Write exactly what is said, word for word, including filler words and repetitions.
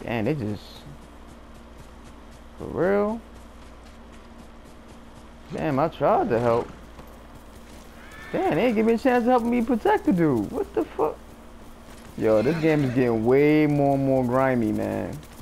Damn, they just... For real? Damn, I tried to help. Damn, they ain't give me a chance to help me protect the dude. What the fuck? Yo, this game is getting way more and more grimy, man.